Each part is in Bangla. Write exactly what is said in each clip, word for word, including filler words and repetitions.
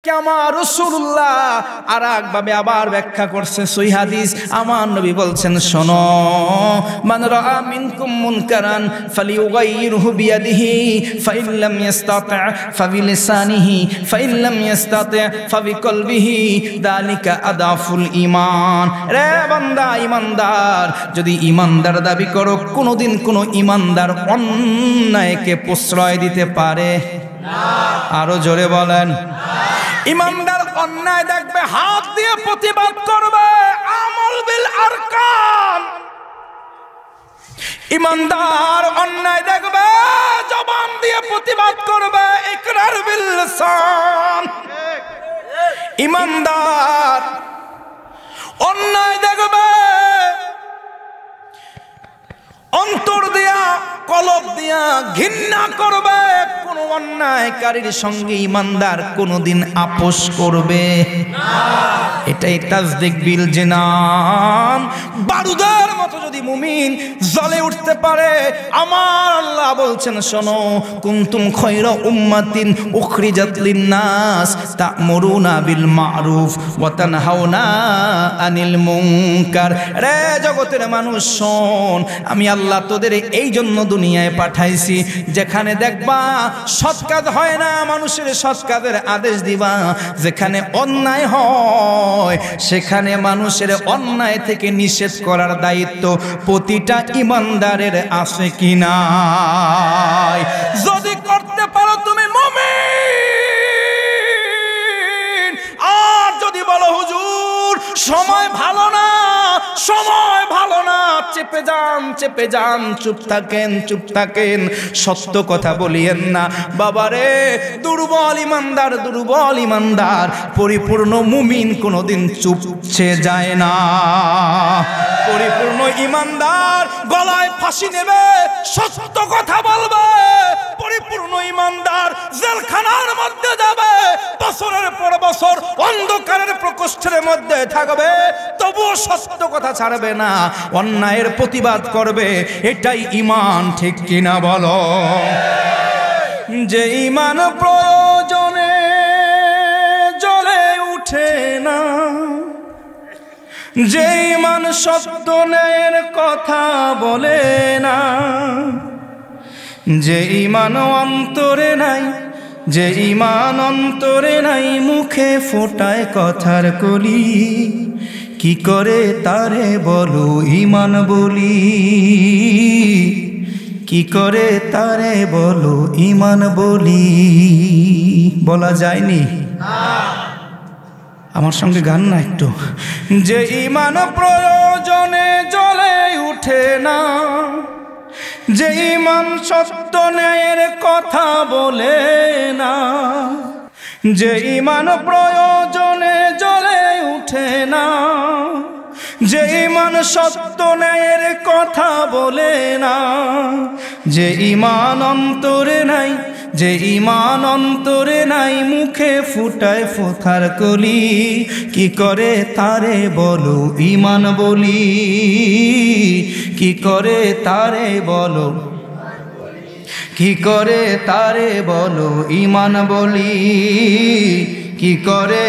আমার রাসূলুল্লাহ আরেক ভাবে আবার ব্যাখ্যা করছে সহিহ হাদিস। আমার নবী বলছেন, শোনো, মান রাআ মিনকুম মুনকারান ফালিয়ুগাইয়িরহু বিয়াদিহি ফাইন লাম ইস্তাতি' ফাবিলিসানিহি ফাইন লাম ইস্তাতি' ফাবিকলবিহি যালিকা আদাফুল ঈমান। রে বান্দা, ঈমানদার যদি ঈমানদার দাবি করো, কোনোদিন কোনো ঈমানদার অন্যায়কে প্রশ্রয় দিতে পারে না। আরো জোরে বলেন। ঈমানদার অন্যায় দেখবে, হাত দিয়ে প্রতিবাদ করবে, আমল বিল আরকান। ঈমানদার অন্যায় দেখবে, জবান দিয়ে প্রতিবাদ করবে, ইকরার বিল লিসান। ঈমানদার অন্যায় দেখবে, অন্তর দিয়া কলব দিয়া ঘৃণা করবে। কোন অন্যায়কারীর সঙ্গে ঈমানদার কোনদিন আপোষ করবে না। এটাই তাসদিক বিল জিনান। বারুদের মতো যদি মুমিন জ্বলে উঠতে পারে, আমার আল্লাহ বলছেন, শোনো, কুনতুম খায়রা উম্মাতিন উখরিজাত লিন-নাস তা'মুরুনা বিল মা'রুফ ওয়া তানহাউনা আনিল মুনকার। রে জগতের মানুষ শোন, আমি আল্লাহ তোদের এই জন্য দুনিয়ায় পাঠাইছি, যেখানে দেখবা সৎ কাজ হয় না, মানুষের সৎ কাজের আদেশ দিবা। যেখানে অন্যায় হয়, সেখানে মানুষের অন্যায় থেকে নিষেধ করার দায়িত্ব প্রতিটা ঈমানদারের আছে কিনা। যদি করতে পারো তুমি মুমিন। আর যদি বলো হুজুর সময় ভালো না, সময় ভালো না, চেপে যান চেপে যান, চুপ থাকেন চুপ থাকেন, সত্য কথা বলিয়েন না, বাবারে, দুর্বল ঈমানদার দুর্বল ঈমানদার পরিপূর্ণ মুমিন কোনোদিন চুপছে যায় না। পরিপূর্ণ ঈমানদার গলায় ফাঁসি নেবে, সত্য কথা বলবে। পরিপূর্ণ ঈমানদার জেলখানার মধ্যে যাবে, বছরের পর বছর অন্ধকারের প্রকোষ্ঠের মধ্যে থাকবে, তবুও সত্য কথা ছাড়বে না, অন্যায়ের প্রতিবাদ করবে। এটাই ঈমান, ঠিক কিনা বলো? যে ঈমান প্রয়োজনে জ্বলে উঠে না, যে ঈমান সত্য ন্যায়ের কথা বলে না, যে ঈমান অন্তরে নাই, যে ঈমান অন্তরে নাই, মুখে ফোটায় কথার কলি, কি করে তারে বলো ঈমান বলি, কি করে তারে বলো ঈমান বলি। বলা যায়নি? আমার সঙ্গে গান না একটু। যে ঈমান প্রয়োজনে জ্বলে উঠে না, যে ঈমান সত্য ন্যায়ের কথা বলে না, যে ঈমান প্রয়োজনে জ্বলে উঠে না, যে ঈমান সত্য ন্যায়ের কথা বলে না, যে ঈমান অন্তরে নাই, যে ঈমান অন্তরে নাই, মুখে ফুটায় ফোঁথার কলি, কি করে তারে বলো ঈমান বলি, কি করে তারে বলো, কি করে তারে বলো ঈমান বলি, কি করে।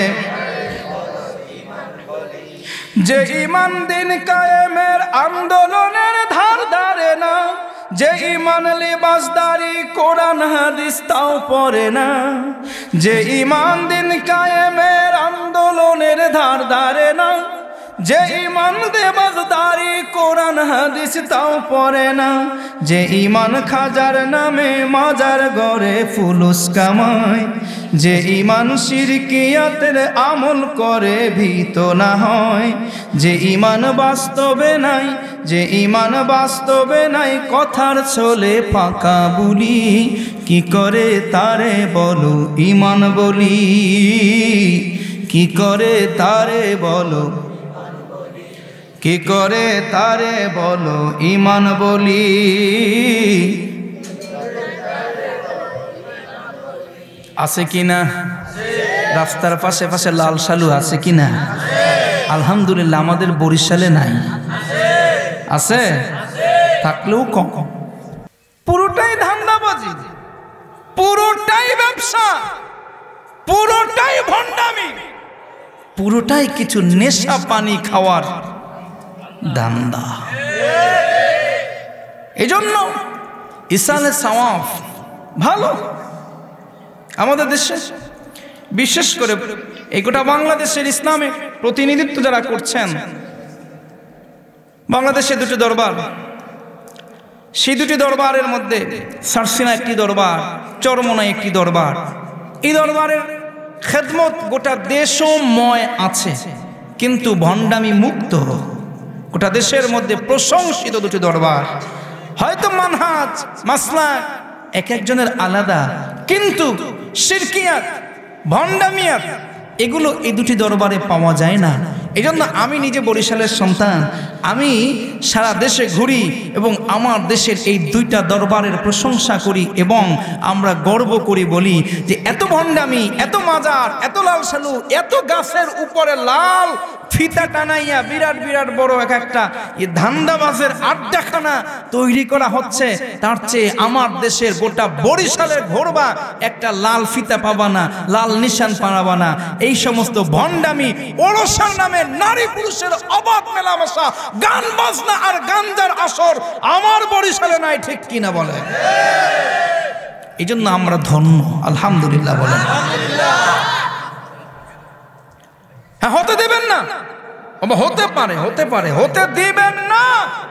যে ঈমান দিন কায়েমের আন্দোলনের ধার ধারে না, যে ঈমান লিবাসদারি কোরআন হাদিস তাও পড়ে না, যে ঈমান দিন কায়েমের আন্দোলনের ধার ধারে না, যে ঈমান লিবাসদারি কোরআন হাদিস তাও পড়ে না, যে ঈমান খাজার নামে মাজার গড়ে ফুলুস কামায়, যে ঈমান শিরকিয়াতের আমল করে ভীত না হয়, যে ঈমান বাস্তবে নাই, যে ঈমান বাস্তবে নাই, কথার ছলে ফাঁকা বলি, কি করে তারে বলো ঈমান বলি, কি করে তারে বলো, কি করে তারে বলো ঈমান বলি। আছে কিনা? রাস্তার পাশে পাশে লাল শালু আছে কিনা? আলহামদুলিল্লাহ, আমাদের বরিশালে নাই। আছে? থাকলেও কম। পুরোটাই ধান্দাবাজি, পুরোটাই ব্যবসা, পুরোটাই ভণ্ড পুরোটাই কিছু নেশা পানি খাওয়ার ধান্দা। এজন্য ইসালে সওয়াব ভালো। আমাদের দেশে বিশেষ করে এই গোটা বাংলাদেশের ইসলামের প্রতিনিধিত্ব যারা করছেন, বাংলাদেশে দুটি দরবার, সেই দুটি দরবারের মধ্যে সারসিনা একটি দরবার, চরমোনা একটি দরবার। এই দরবারের খেদমত গোটা দেশময় আছে, কিন্তু ভণ্ডামি মুক্ত গোটা দেশের মধ্যে প্রশংসিত দুটি দরবার। হয়তো মানহাজ মাসলাক এক একজনের আলাদা, কিন্তু শিরকিয়াত ভণ্ডামিয়াত এগুলো এই দুটি দরবারে পাওয়া যায় না। এই জন্য আমি নিজে বরিশালের সন্তান, আমি সারা দেশে ঘুরি এবং আমার দেশের এই দুইটা দরবারের প্রশংসা করি এবং আমরা গর্ব করি, বলি যে এত ভণ্ডামি, এত মাজার, এত লাল সালু, এত গাছের উপরে লাল ফিতা টানাইয়া বিরাট বিরাট বড় এক একটা ধান্দাবাজের আড্ডাখানা তৈরি করা হচ্ছে, তার চেয়ে আমার দেশের গোটা বরিশালের ঘোরবা একটা লাল ফিতা পাবা না, লাল নিশান পাবা না। এই সমস্ত ভণ্ডামি, ওরসার নামে নারী পুরুষের অবাধ মেলামেশা, গান বাজনা আর গাঞ্জার আসর আমার বরিশালে নাই, ঠিক কিনা বলে? এই জন্য আমরা ধন্য, আলহামদুলিল্লাহ বলেন। হ্যাঁ, হতে দেবেন না, হতে পারে হতে পারে হতে দিবেন না,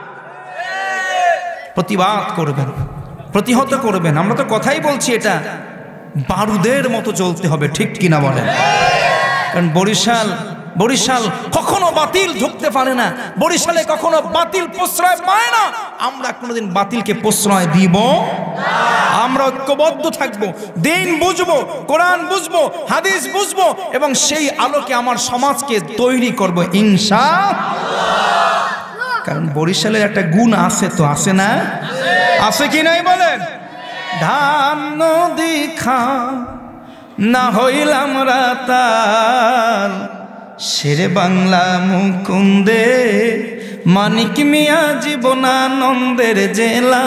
প্রতিবাদ করবেন, প্রতিহত করবেন। আমরা তো কথাই বলছি, এটা বারুদের মতো চলতে হবে, ঠিক কিনা বলেন? কারণ বরিশাল বরিশাল কখনো বাতিল ঢুকতে পারে না, বরিশালে কখনো বাতিল প্রশ্রয় পায় না। আমরা কোনোদিন বাতিলকে প্রশ্রয় দিব না। আমরা ঐক্যবদ্ধ থাকবো, দিন বুঝবো, কোরআন বুঝবো, হাদিস বুঝবো এবং সেই আলোকে আমার সমাজকে তৈরি করব ইনশাআল্লাহ। কারণ বরিশালের একটা গুণ আছে, তো আছে না? আছে কি নাই বলেন? ধান নদী খা না হইলাম রাতাল, শেরে বাংলা মুকুন্দে মানিক মিয়া জীবনানন্দের জেলা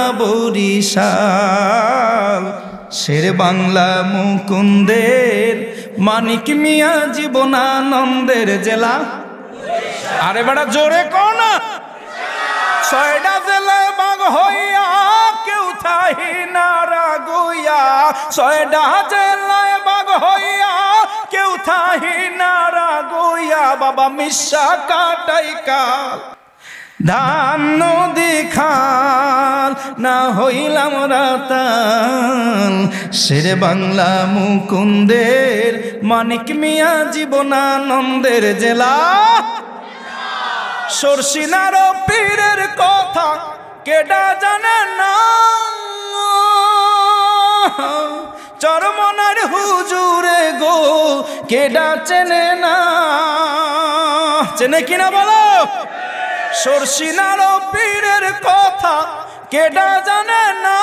বরিশাল। শেরে বাংলা মুকুন্দের মানিক মিয়া জীবনানন্দের জেলা। আরে বেটা জোরে কও না। ছয়টা জেলায় বাগ হইয়া কেউ থাহি না রাগুইয়া, ছয়টা জেলায় বাগ হইয়া কেউ থাহি না রাগুইয়া, বাবা মিশা কাটাই কাল ধান নদী খাল না হইলাম রাতাল, শেরে বাংলা মুকুন্দের মানিক মিয়া জীবনানন্দের জেলা। সরসিনার পীরের কথা কেডা জানে না, চরমনার হুজুরে গো কেডা চেনে না, চেনে কিনা বলো? সরসিনার পীরের কথা কেডা জানে না,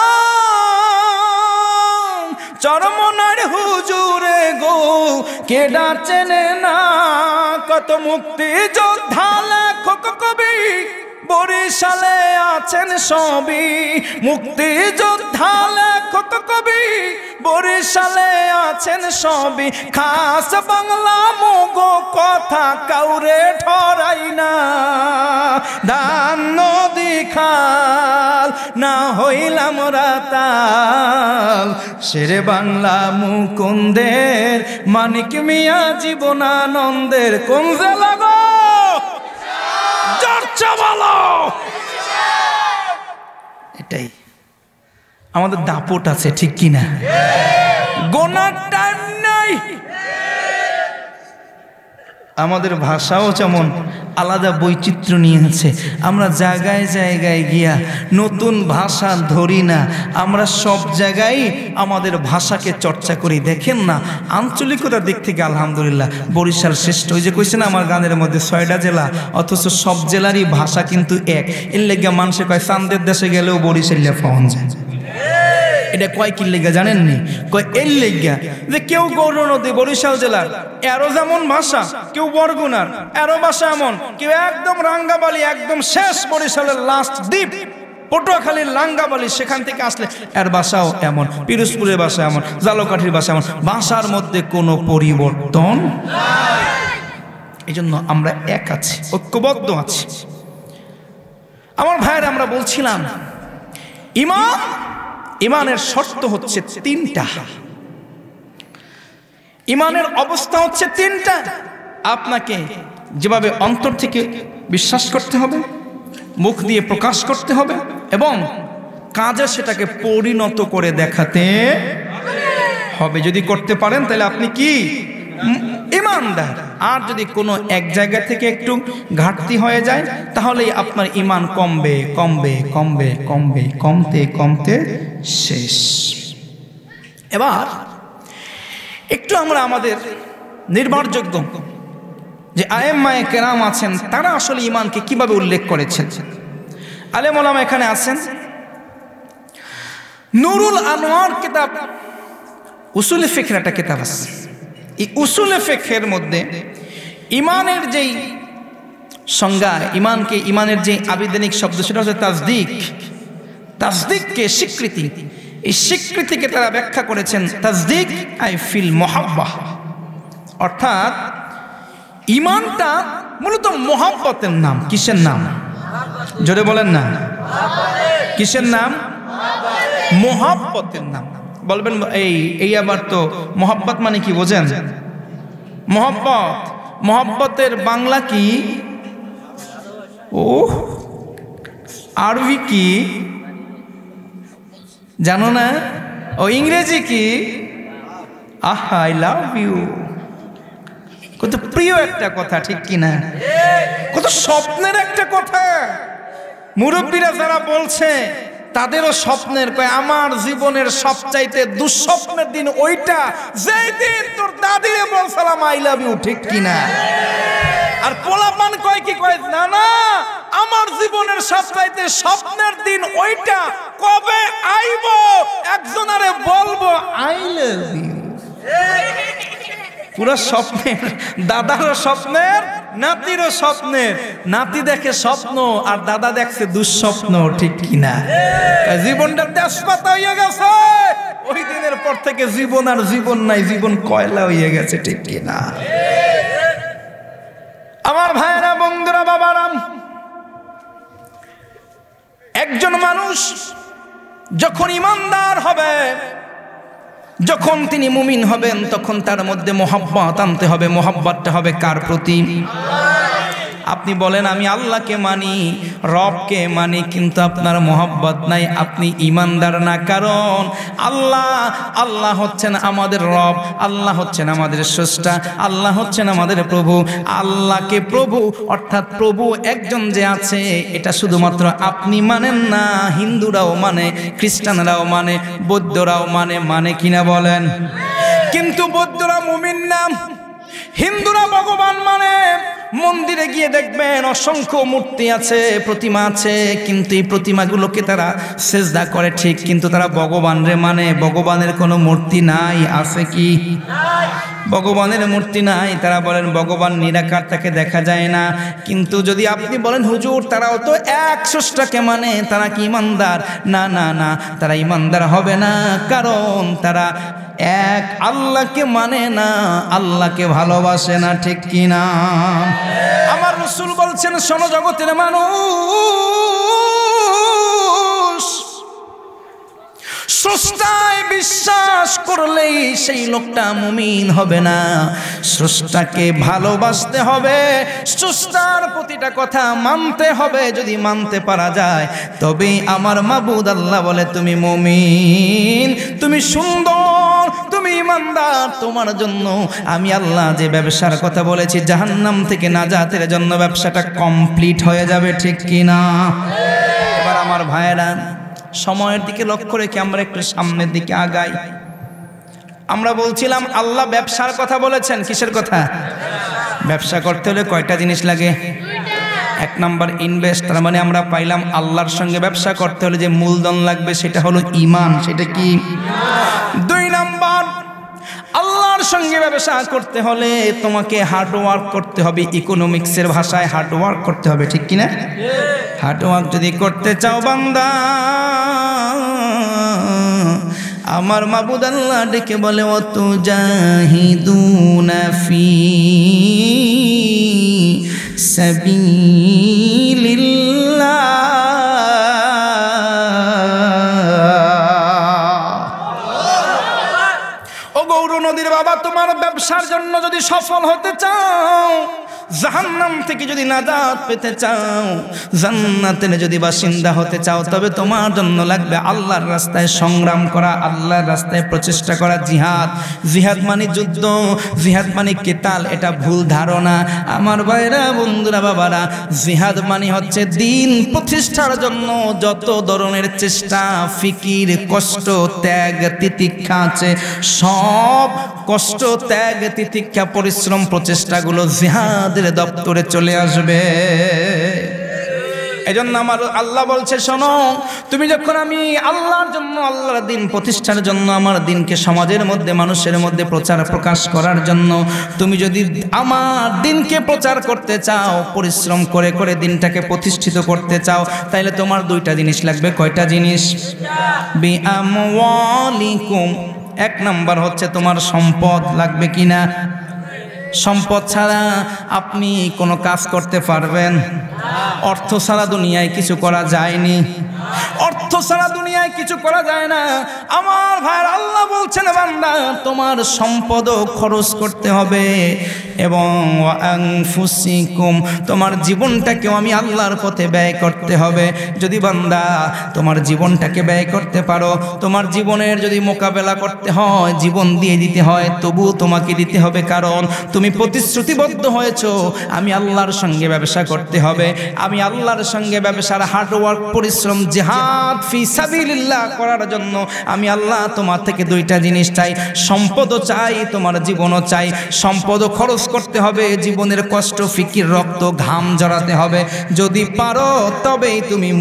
চরমনার হুজুরে গো কেডা চেনে না। কত মুক্তি যোদ্ধা লেখক কবি বরিশালে আছেন সবই, মুক্তি যোদ্ধা লেখক কবি বরিশালে আছেন সবই। খাস বাংলা মুগো কথা কাউরে ঠরাই না, ধান নদী খাল না হইলাম রাতাল, শেরে বাংলা মুকুন্দের মানিক মিয়া জীবনানন্দের কোন জেলা গো? চর্চা বলো। এটাই আমাদের দাপট আছে, ঠিক কিনা? গোনার টাইম নাই। আমাদের ভাষাও যেমন আলাদা বৈচিত্র্য নিয়ে আছে, আমরা জায়গায় জায়গায় গিয়া নতুন ভাষা ধরি না, আমরা সব জায়গায় আমাদের ভাষাকে চর্চা করি। দেখেন না, আঞ্চলিকতার দিক থেকে আলহামদুলিল্লাহ বরিশাল শ্রেষ্ঠ। ওই যে কইছে না আমার গানের মধ্যে ছয়টা জেলা, অথচ সব জেলারই ভাষা কিন্তু এক। এর লেগা মানুষে কয় চান্দের দেশে গেলেও বরিশালিয়া পাওয়া যায়। এটা কয় কি লেগা জানেননি? কয় এর লেগা যে কেউ গৌর নদী বরিশাল জেলার এরও যেমন ভাষা, কেউ বরগুনার এরও ভাষা এমন, কেউ একদম রাঙ্গাবালি একদম শেষ বরিশালের লাস্ট দ্বীপ পটুয়াখালীর লাঙ্গাবালি, সেখান থেকে আসলে এর ভাষাও এমন, পিরোজপুরের ভাষা এমন, জালকাঠির ভাষা এমন। ভাষার মধ্যে কোনো পরিবর্তন। এই জন্য আমরা এক আছি, ঐক্যবদ্ধ আছি। আমার ভাইয়েরা, আমরা বলছিলাম ঈমান, ঈমানের শর্ত হচ্ছে তিনটা, ঈমানের অবস্থা হচ্ছে তিনটা। আপনাকে যেভাবে অন্তর থেকে বিশ্বাস করতে হবে, মুখ দিয়ে প্রকাশ করতে হবে এবং কাজে সেটাকে পরিণত করে দেখাতে হবে। যদি করতে পারেন তাহলে আপনি কি ঈমানদার। আর যদি কোনো এক জায়গা থেকে একটু ঘাটতি হয়ে যায় তাহলেই আপনার ঈমান কমবে কমবে কমবে কমবে কমতে কমতে শেষ। এবার একটু আমরা আমাদের নির্ভরযোগ্য যে আয়েম্মায়ে কেরাম আছেন তারা আসলে ঈমানকে কিভাবে উল্লেখ করেছেন। আলেম ওলামা এখানে আছেন। নুরুল আনোয়ার কিতাব, উসুলে ফিকহ একটা কিতাব আছে। এই উসুলে ফিকহের মধ্যে ঈমানের যেই সংজ্ঞা, ঈমানকে ঈমানের যে আবিধানিক শব্দ সেটা হচ্ছে তাসদিক। তাসদিককে স্বীকৃতি, এই স্বীকৃতিকে তারা ব্যাখ্যা করেছেন তাসদিক আই ফিল মুহাব্বাহ, অর্থাৎ ঈমানটা মূলত মোহাব্বতের নাম। কিসের নাম? জোরে বলেন না, কিসের নাম? মোহাব্বতের নাম। বলবেন এই এই আবার তো মোহাব্বত মানে কি বোঝেন? মোহাব্বত, মোহাব্বতের বাংলা কি? ও আরবি কি জানো না? ও ইংরেজি কি? আহা আই লাভ ইউ। কত প্রিয় একটা কথা, ঠিক কিনা? কত স্বপ্নের একটা কথা। মুরব্বীরা যারা বলছে তাদেরও স্বপ্নের, কয় আমার জীবনের সবচাইতে দুঃস্বপ্নের দিন ওইটা যেই দিন তোর দাদিরে বলছিলাম আই লাভ ইউ, ঠিক কিনা? আর পোলাপান কয় কি? কয় না না, আমার জীবনের সবচাইতে স্বপ্নের দিন ওইটা কবে আইব একজনারে বলবো আই লাভ ইউ। পুরো স্বপ্নের, দাদারও স্বপ্নের, নাতিরও স্বপ্নের। নাতি দেখে স্বপ্ন আর দাদা দেখছে দুঃস্বপ্ন, ঠিক কিনা? জীবনটা তেজপাতা হয়ে গেছে। ওই দিনের পর থেকে জীবন আর জীবন নাই, জীবন কয়লা হয়ে গেছে, ঠিক কিনা? আমার ভাইরা, বন্ধুরা, বাবারাম, একজন মানুষ যখন ঈমানদার হবে, যখন তিনি মুমিন হবেন, তখন তার মধ্যে মোহাব্বত আনতে হবে। মোহাব্বতটা হবে কার প্রতি? আপনি বলেন আমি আল্লাহকে মানি, রবকে মানি, কিন্তু আপনার মোহাব্বত নাই, আপনি ঈমানদার না। কারণ আল্লাহ আল্লাহ হচ্ছেন আমাদের রব, আল্লাহ হচ্ছেন আমাদের স্রষ্টা, আল্লাহ হচ্ছেন আমাদের প্রভু। আল্লাহকে প্রভু অর্থাৎ প্রভু একজন যে আছে এটা শুধুমাত্র আপনি মানেন না, হিন্দুরাও মানে, খ্রিস্টানরাও মানে, বৌদ্ধরাও মানে। মানে কিনা বলেন? কিন্তু বৌদ্ধরা মুমিন না, হিন্দুরা ভগবান মানে। মন্দিরে গিয়ে দেখবেন অসংখ্য মূর্তি আছে, প্রতিমা আছে, কিন্তু এই প্রতিমাগুলোকে তারা সেজদা করে ঠিক, কিন্তু তারা ভগবান রে মানে। ভগবানের কোনো মূর্তি নাই, আছে কি? ভগবানের মূর্তি নাই। তারা বলেন ভগবান নিরাকার, তাকে দেখা যায় না। কিন্তু যদি আপনি বলেন হুজুর তারাও তো এক স্রষ্টাকে মানে, তারা কি ঈমানদার? না না না, তারা ঈমানদার হবে না, কারণ তারা এক আল্লাহকে মানে না, আল্লাহকে ভালোবাসে না, ঠিক কিনা? আমার রাসূল বলছেন, শোনো জগতের মানুষ, স্রষ্টায় বিশ্বাস করলেই সেই লোকটা মুমিন হবে না। স্রষ্টাকে ভালোবাসতে হবে, স্রষ্টার প্রতিটা কথা মানতে হবে। যদি মানতে পারা যায় তবেই আমার মাবুদ আল্লাহ বলে তুমি মুমিন, তুমি সুন্দর, তুমি ঈমানদার। তোমার জন্য আমি আল্লাহ যে ব্যবসার কথা বলেছি, জাহান্নাম থেকে নাজাতের জন্য ব্যবসাটা কমপ্লিট হয়ে যাবে, ঠিক কিনা? এবার আমার ভাইয়েরা, সময়ের দিকে লক্ষ্য রেখে আমরা একটু সামনের দিকে আগাই। আমরা বলছিলাম আল্লাহ ব্যবসার কথা বলেছেন। কিসের কথা? ব্যবসা করতে হলে কয়টা জিনিস লাগে? এক নাম্বার ইনভেস্ট। তার মানে আমরা পাইলাম আল্লাহর সঙ্গে ব্যবসা করতে হলে যে মূলধন লাগবে সেটা হলো ঈমান। সেটা কি? দুই নাম্বার, আল্লাহর সঙ্গে ব্যবসা করতে হলে তোমাকে হার্ড ওয়ার্ক করতে হবে। ইকোনমিক্সের ভাষায় হার্ড ওয়ার্ক করতে হবে, ঠিক কিনা? হার্ড ওয়ার্ক যদি করতে চাও বান্দা, আমার মাবুদ আল্লাহ ডেকে বলে ওয়াতুজাহিদুনা ফি সাবিলিল্লাহ। ও গৌর নদীর বাবা, তোমার ব্যবসার জন্য যদি সফল হতে চাও, জাহান্নাম থেকে যদি নাজাত পেতে চাও, জান্নাতের যদি বাসিন্দা হতে চাও, তবে তোমার জন্য লাগবে আল্লাহর রাস্তায় সংগ্রাম করা, আল্লাহর রাস্তায় প্রচেষ্টা করা। জিহাদ, জিহাদ মানে যুদ্ধ, জিহাদ মানে কেতাল, এটা ভুল ধারণা আমার ভাইরা, বন্ধুরা, বাবারা। জিহাদ মানে হচ্ছে দিন প্রতিষ্ঠার জন্য যত ধরনের চেষ্টা, ফিকির, কষ্ট, ত্যাগ, তিতিক্ষা আছে, সব কষ্ট, ত্যাগ, তিতিক্ষা, পরিশ্রম, প্রচেষ্টাগুলো জিহাদ দপ্তরে চলে আসবে। এজন্য আমার আল্লাহ বলছে, শোনো, তুমি যখন আমি আল্লাহর জন্য, আল্লাহর দিন প্রতিষ্ঠার জন্য, আমার দিনকে সমাজের মধ্যে, মানুষের মধ্যে প্রচার প্রকাশ করার জন্য তুমি যদি আমার দিনকে প্রচার করতে চাও, পরিশ্রম করে করে দিনটাকে প্রতিষ্ঠিত করতে চাও, তাইলে তোমার দুইটা জিনিস লাগবে। কয়টা জিনিস? বিআমওয়ালিকুম, এক নাম্বার হচ্ছে তোমার সম্পদ লাগবে কিনা। সম্পদ ছাড়া আপনি কোনো কাজ করতে পারবেন? অর্থ ছাড়া দুনিয়ায় কিছু করা যায়নি, অর্থ ছাড়া দুনিয়ায় কিছু করা যায় না। আমার ভাইয়ের আল্লাহ বলছেন, বান্দা তোমার সম্পদও খরচ করতে হবে এবং আনফুসিকুম, তোমার জীবনটাকেও আমি আল্লাহর পথে ব্যয় করতে হবে। যদি বান্দা তোমার জীবনটাকে ব্যয় করতে পারো, তোমার জীবনের যদি মোকাবেলা করতে হয়, জীবন দিয়ে দিতে হয়, তবু তোমাকে দিতে হবে, কারণ তুমি প্রতিশ্রুতিবদ্ধ হয়েছো আমি আল্লাহর সঙ্গে ব্যবসা করতে হবে। আমি আল্লাহর সঙ্গে ব্যবসার হার্ডওয়ার্ক, পরিশ্রম, জিহাদ ফি সাবিলিল্লাহ করার জন্য আমি আল্লাহ তোমার থেকে দুইটা জিনিস চাই, সম্পদও চাই, তোমার জীবনও চাই। সম্পদও খরচ করতে হবে, জীবনের কষ্ট, ফিকির, রক্ত, ঘাম জড়াতে হবে। যদি পারো তবেই তুমি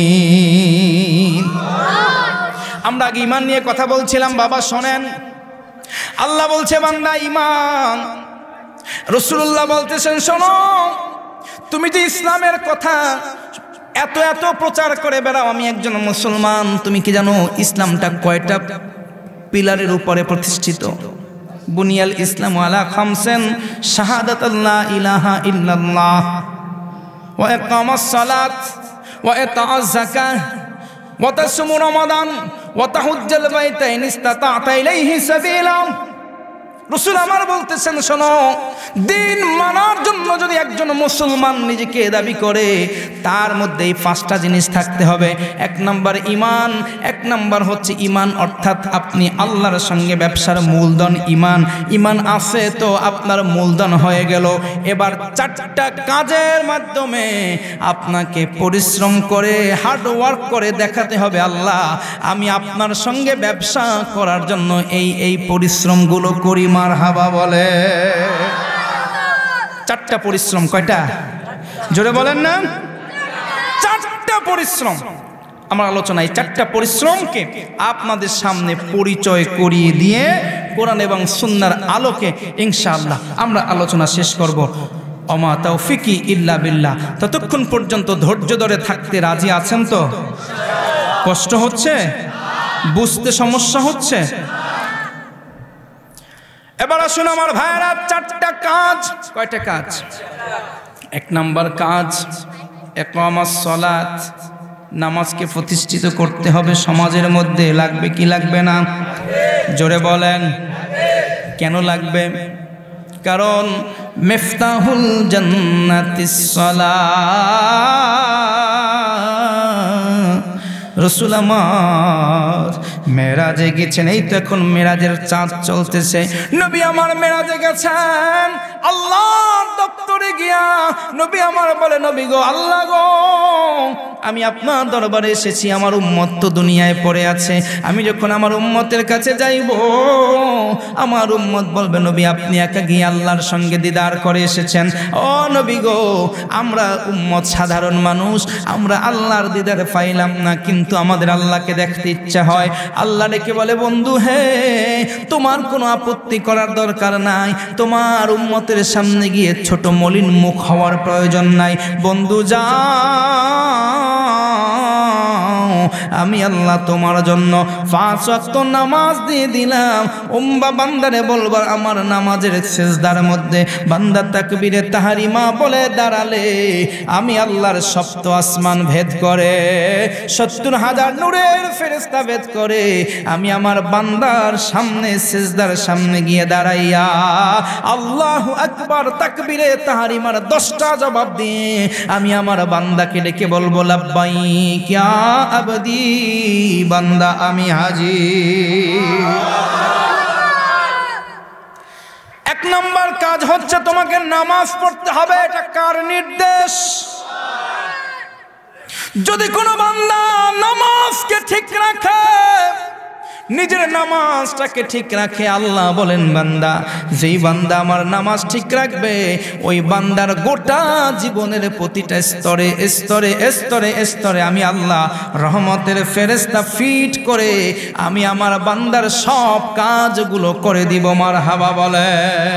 মুমিন। আমরা আগে ঈমান নিয়ে কথা বলছিলাম, বাবা শোনেন, আল্লাহ বলছে বান্দা ঈমান, রাসূলুল্লাহ বলতেছেন শোনো, তুমি যে ইসলামের কথা এত এত প্রচার করে বেড়াও, আমি একজন মুসলমান, তুমি কি জানো ইসলামটা কয়টা পিলারের উপরে প্রতিষ্ঠিত? বুনিয়াল ইসলাম আলা খামসিন, শাহাদাত লা ইলাহা ইল্লাল্লাহ ওয়া ইকামাস সালাত ওয়া ইতাআজ যাকাহ ওয়া তাসুমু রমাদান ওয়া তাহুজ্জাল বাইতা ইন ইসতাতা'তা ইলাইহি সাবিলা। রাসূল আমার বলতেছেন শোনো, দিন মানার জন্য যদি একজন মুসলমান নিজেকে দাবি করে, তার মধ্যে এই পাঁচটা জিনিস থাকতে হবে। এক নাম্বার ঈমান, এক নাম্বার হচ্ছে ঈমান অর্থাৎ আপনি আল্লাহর সঙ্গে ব্যবসার মূলধন ঈমান। ঈমান আছে তো আপনার মূলধন হয়ে গেল। এবার চারটা কাজের মাধ্যমে আপনাকে পরিশ্রম করে, হার্ড ওয়ার্ক করে দেখাতে হবে, আল্লাহ আমি আপনার সঙ্গে ব্যবসা করার জন্য এই এই পরিশ্রমগুলো করি। মারহাবা বলে। চারটা পরিশ্রম, কয়টা? জোরে বলেন না, চারটা পরিশ্রম। আমার আলোচনায় চারটা পরিশ্রমকে আপনাদের সামনে পরিচয় করিয়ে দিয়ে কোরআন এবং সুন্নাহর আলোকে ইনশাআল্লাহ আমরা আলোচনা শেষ করব। ওমা তাওফিকি ইল্লা বিল্লাহ। ততক্ষণ পর্যন্ত ধৈর্য ধরে থাকতে রাজি আছেন তো? কষ্ট হচ্ছে? বুঝতে সমস্যা হচ্ছে? এবার আসুন আমার ভাইরা, চারটা কাজ। কয়টা কাজ? এক নাম্বার কাজ ইকামাস সালাত, নামাজকে প্রতিষ্ঠিত করতে হবে সমাজের মধ্যে। লাগবে কি লাগবে না? জোরে বলেন। কেন লাগবে? কারণ মিফতাহুল জান্নাতিস সালাত। রাসূল আমার মেরাজে গেছেন, এই তো এখন মেরাজের চাঁদ চলতেছে। নবী আমার মেরাজে গেছেন, আল্লাহর দপ্তরে গিয়া নবী আমার বলে, নবী গো, আল্লাহ গো, আমি আপনার দরবারে এসেছি, আমার উম্মত তো দুনিয়ায় পড়ে আছে, আমি যখন আমার উম্মতের কাছে যাইব, আমার উম্মত বলবে নবী আপনি একা গিয়ে আল্লাহর সঙ্গে দিদার করে এসেছেন। ও নবী গো, আমরা উম্মত সাধারণ মানুষ, আমরা আল্লাহর দিদার পাইলাম না, কিন্তু আমাদের আল্লাহকে দেখতে ইচ্ছা হয়। আল্লাহ ডেকে বলে, বন্ধু হে, তোমার কোনো আপত্তি করার দরকার নাই, তোমার উম্মতের সামনে গিয়ে ছোট মলিন মুখ হওয়ার প্রয়োজন নাই। বন্ধু যাও, আমি আল্লাহ তোমার জন্য পাঁচ ওয়াক্ত নামাজ দিয়ে দিলাম। উম্বা বান্দারে বলবার আমার নামাজের সিজদার মধ্যে বান্দা তাকবীরে তাহরিমা বলে দাঁড়ালে আমি আল্লাহর সপ্ত আসমান ভেদ করে সত্তর হাজার নূরের ফেরেশতা ভেদ করে আমি আমার বান্দার সামনে সিজদার সামনে গিয়ে দাঁড়াইয়া আল্লাহু আকবার তাকবীরে তাহরিমার দশটা জবাব দিয়ে আমি আমার বান্দাকে ডেকে বলবো লাব্বাইক ইয়া আবদি, বান্দা আমি হাজির। এক নম্বর কাজ হচ্ছে তোমাকে নামাজ পড়তে হবে। এটা কার নির্দেশ? যদি কোনো বান্দা নামাজকে ঠিক রাখে, নিজের নামাজটাকে ঠিক রাখে, আল্লাহ বলেন বান্দা যেই বান্দা আমার নামাজ ঠিক রাখবে ওই বান্দার গোটা জীবনের প্রতিটা স্তরে স্তরে স্তরে স্তরে আমি আল্লাহ রহমতের ফেরেশতা ফিট করে আমি আমার বান্দার সব কাজগুলো করে দিব। মারহাবা বলে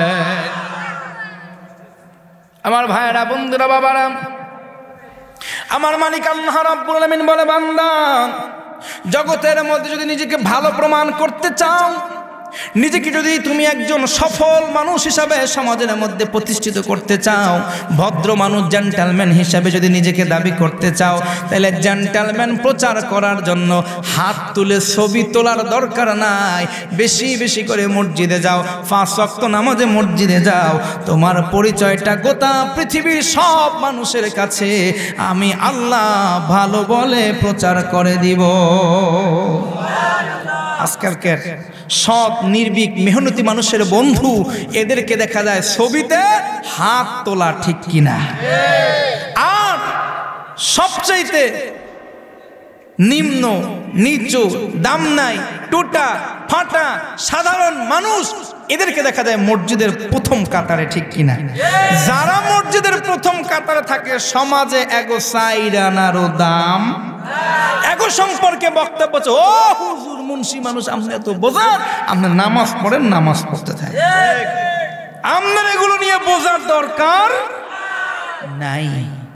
আমার ভাইয়েরা, বন্ধুরা, বাবারা, আমার মালিক আল্লাহ রাব্বুল আলামিন বলে বান্দা জগতের মধ্যে যদি নিজেকে ভালো প্রমাণ করতে চাও, নিজেকে যদি তুমি একজন সফল মানুষ হিসাবে সমাজের মধ্যে প্রতিষ্ঠিত করতে চাও, ভদ্র মানুষ জেন্টলম্যান হিসাবে যদি নিজেকে দাবি করতে চাও, তাহলে জেন্টলম্যান প্রচার করার জন্য হাত তুলে ছবি তোলার দরকার নাই। বেশি বেশি করে মসজিদে যাও, পাঁচ ওয়াক্ত নামাজে মসজিদে যাও, তোমার পরিচয়টা গোটা পৃথিবীর সব মানুষের কাছে আমি আল্লাহ ভালো বলে প্রচার করে দিব। আজকালকার সৎ নির্ভীক মেহনতি মানুষের বন্ধু এদেরকে দেখা যায় ছবিতে হাত তোলা, ঠিক কিনা? আর সবচাইতে নিম্ন নিচু দাম নাই টোটা ফাটা সাধারণ মানুষ এদেরকে দেখা যায় মসজিদের প্রথম কাতারে, ঠিক কিনা? যারা মসজিদের প্রথম কাতারে থাকে সমাজে এগো সাইরানারও দাম। এগো সম্পর্কে বক্তব্য হচ্ছে ও হুজুর মুন্সি মানুষ, আপনি তো বোঝার, আপনার নামাজ পড়েন, নামাজ পড়তে থাকে, আপনার এগুলো নিয়ে বোঝার দরকার নাই।